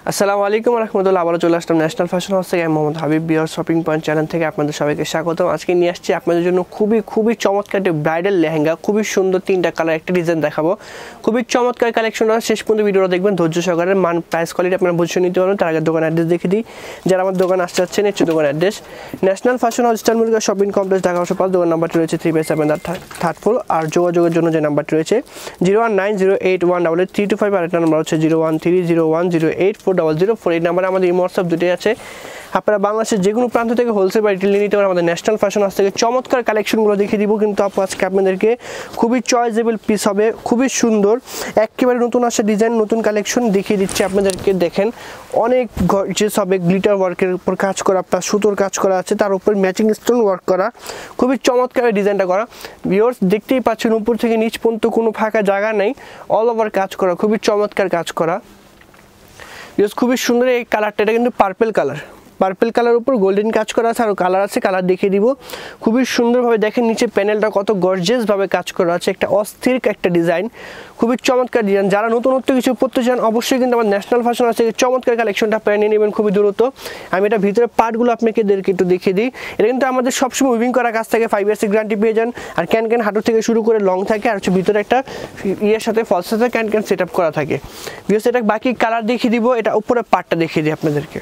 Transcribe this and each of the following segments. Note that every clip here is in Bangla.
আসসালামু আলাইকুম রহমতুল্লাহ। আবারও চলে আসলাম ন্যাশনাল ফ্যাশন হাউস থেকে। আমি মোহাম্মদ হাবিব বিয়ার শপিং পয়েন্ট চ্যানেল থেকে আপনাদের সবাইকে স্বাগতম। আজকে নিয়ে আসছি আপনাদের জন্য খুবই চমৎকার একটি ব্রাইডাল লেহেঙ্গা, খুবই সুন্দর তিনটা কালার একটা ডিজাইন দেখাবো। খুবই চমৎকার কালেকশনটা, শেষ পর্যন্ত ভিডিওটা দেখবেন ধৈর্য সহকারে। মান প্রাইস কোয়ালিটি আপনারা বুঝে নিতে পারবেন। তার আগে দোকান অ্যাড্রেস দেখে দিই। যারা আমার দোকান আসতে চাচ্ছেন, হচ্ছে দোকান address national fashion house star মুরগা শপিং কমপ্লেক্স, ঢাকা 5। দোকান নাম্বারটি রয়েছে 3/7 4। আর যোগাযোগের জন্য যে নাম্বারটি রয়েছে 01908183225, আর একটা নাম্বার হচ্ছে 01301084004। এই নাম্বারে আমাদের হোয়াটসঅ্যাপ দুটোই আছে। আপনারা বাংলাদেশের যে কোনো প্রান্ত থেকে হোলসেল বা রিটেল নিতে পারেন। আমাদের ন্যাশনাল ফ্যাশন হাউস থেকে চমৎকার কালেকশনগুলো দেখিয়ে দিব। কিন্তু আজকে আপনাদেরকে খুবই চয়েসেবল পিস হবে, খুবই সুন্দর একেবারে নতুন আসা ডিজাইন, নতুন কালেকশন দেখিয়ে দিচ্ছি আপনাদেরকে। দেখেন অনেক গর্জিয়াস হবে, গ্লিটার ওয়ার্কের উপর কাজ করা, প্লাস সুতোর কাজ করা আছে, তার উপর ম্যাচিং স্টোন ওয়ার্ক করা, খুবই চমৎকার ডিজাইনটা করা। ভিউয়ার্স দেখতেই পাচ্ছেন উপর থেকে নিচ পর্যন্ত কোনো ফাঁকা জায়গা নেই, অল ওভার কাজ করা, খুবই চমৎকার কাজ করা। খুবই সুন্দর এই কালারটা, এটা কিন্তু পার্পল কালার উপর গোল্ডেন কাজ করা আছে, আরও কালার আছে, কালার দেখিয়ে দিব। খুবই সুন্দরভাবে দেখেন নিচে প্যানেলটা কত গর্জিয়াসভাবে কাজ করা আছে, একটা অস্থির একটা ডিজাইন, খুবই চমৎকার ডিজাইন। যারা নতুনত্ব কিছু পড়তে চান অবশ্যই কিন্তু আমার ন্যাশনাল ফ্যাশন আছে চমৎকার কালেকশনটা প্যান নিয়ে নেবেন খুবই দ্রুত। আমি এটা ভিতরে পার্টগুলো আপনাকে একটু দেখিয়ে দিই। এটা কিন্তু আমাদের সবসময় উইভিং করা কাজ থাকে, 5 ইয়ার্সের গ্যারান্টি পেয়ে যান। আর ক্যান হাঁটু থেকে শুরু করে লং থাকে, আর হচ্ছে ভিতরে একটা ইয়ের সাথে ফলস সাথে ক্যান সেট আপ করা থাকে। বিকজ এটা বাকি কালার দেখিয়ে দিব, এটা উপরে পার্টটা দেখিয়ে দিই আপনাদেরকে।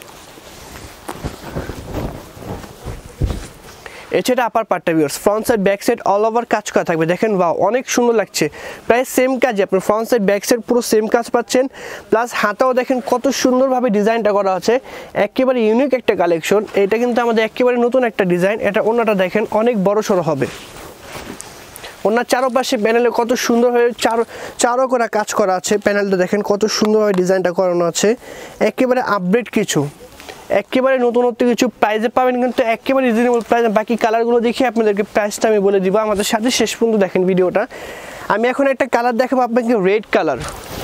এছাড়া আপার পার্টটা viewers front side back side all over কাজ করা থাকবে। দেখেন বাহ, অনেক সুন্দর লাগছে। প্রায় সেম কাজে আপনার ফ্রন্ট সাইড ব্যাক সাইড পুরো সেম কাজ পাচ্ছেন। প্লাস হাতাও দেখেন কত সুন্দরভাবে ডিজাইনটা করা আছে, একেবারে ইউনিক একটা কালেকশন। এটা কিন্তু আমাদের একেবারে নতুন একটা ডিজাইন। এটা অন্যটা দেখেন অনেক বড় সড়ো হবে। ওনার চারপাশে প্যানেলে কত সুন্দরভাবে চারো করা কাজ করা আছে। প্যানেলটা দেখেন কত সুন্দরভাবে ডিজাইনটা করানো আছে, একেবারে আপডেট কিছু, একেবারে নতুনত্ব কিছু। প্রাইসে পাবেন কিন্তু একেবারে রিজনেবল প্রাইস। বাকি কালারগুলো দেখে আপনাদেরকে প্রাইসটা আমি বলে দিব। আমাদের সাথে শেষ পর্যন্ত দেখেন ভিডিওটা। আমি এখন একটা কালার দেখাবো আপনাকে, red colour,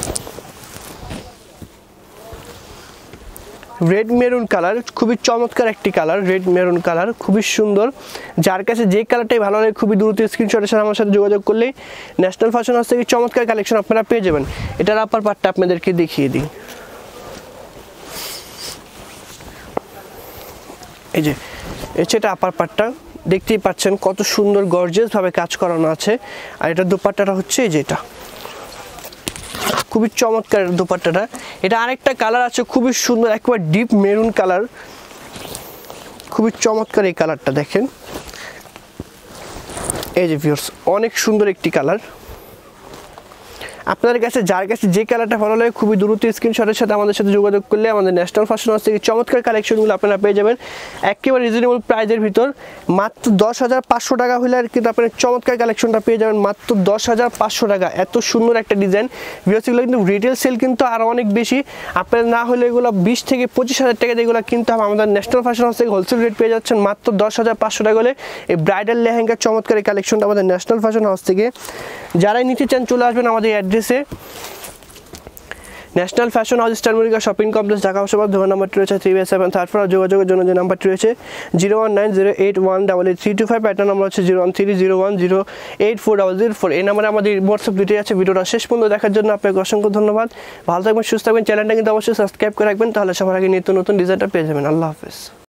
red maroon colour, খুবই চমৎকার একটি কালার। রেড মেরুন কালার খুবই সুন্দর। যার কাছে যে কালারটাই ভালো লাগে খুবই দ্রুত স্ক্রিনশটের সাথে আমার সাথে যোগাযোগ করলেই ন্যাশনাল ফ্যাশন হাউস থেকে চমৎকার কালেকশন আপনারা পেয়ে যাবেন। এটার আপার পার্টটা আপনাদেরকে দেখিয়ে দিই। এই যে এটা আপার পার্টটা দেখতেই পাচ্ছেন কত সুন্দর গর্জিয়াসভাবে কাজ করানো আছে। আর এটা দোপাট্টাটা হচ্ছে এই যে এটা খুবই চমৎকার দোপাট্টাটা। এটা আরেকটা কালার আছে খুবই সুন্দর, একেবারে ডিপ মেরুন কালার, খুবই চমৎকার এই কালারটা দেখেন। এই যে ভিউয়ার্স অনেক সুন্দর একটি কালার। আপনাদের কাছে যার কাছে যে কালারটা ভালো লাগে খুবই দ্রুত স্ক্রিনশটের সাথে আমাদের সাথে যোগাযোগ করলে আমাদের ন্যাশনাল ফ্যাশন হাউস থেকে চমৎকার কালেকশনগুলো আপনারা পেয়ে যাবেন একেবারে রিজনেবল প্রাইসের ভিতর। মাত্র 10,500 টাকা হলে আর কিন্তু আপনার চমৎকার কালেকশনটা পেয়ে যাবেন মাত্র 10,500 টাকা। এত সুন্দর একটা ডিজাইন। ভিউয়ার্সগুলো কিন্তু রিটেল সেল কিন্তু আরও অনেক বেশি। আপনাদের না হলে এগুলো 20 থেকে 25,000 টাকা দিয়ে এগুলো কিন্তু আমাদের ন্যাশনাল ফ্যাশন হাউস থেকে হোলসেল রেট পেয়ে যাচ্ছেন মাত্র 10,500 টাকা হলে। এই ব্রাইডাল লেহেঙ্গার চমৎকার এই কালেকশনটা আমাদের ন্যাশনাল ফ্যাশন হাউস থেকে। যারাই নিতে চান চলে আসবেন আমাদের অ্যাড্রেসে, ন্যাশনাল ফ্যাশন হাউস স্টার মুরগা শপিং কমপ্লেক্স, ঢাকা 5। দোকান নাম্বারটি রয়েছে 3/7 4। যোগাযোগের জন্য যে নাম্বারটি রয়েছে 01908183225। একটা নাম্বার হচ্ছে 01301084004। এই নাম্বারে আমাদের হোয়াটসঅ্যাপ দুটোই আছে। ভিডিওটা শেষ পর্যন্ত দেখার জন্য আপনাকে অসংখ্য ধন্যবাদ। ভালো থাকবেন, সুস্থ থাকবেন। চ্যানেলটা কিন্তু অবশ্যই সাবস্ক্রাইব করে রাখবেন, তাহলে সবার আগে নিত্য নতুন ডিজাইনটা পেয়ে যাবেন। আল্লাহ হাফেজ।